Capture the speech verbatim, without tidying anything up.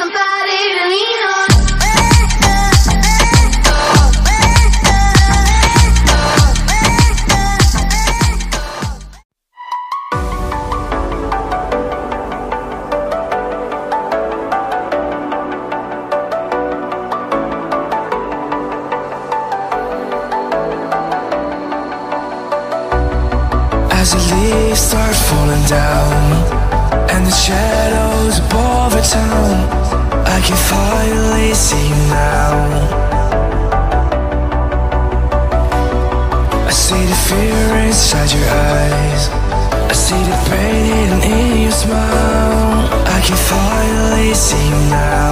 somebody to lean on. As the leaves start falling down and the shadows above our town, I can finally see you now. I see the fear inside your eyes, I see the pain hidden in your smile. I can finally see you now.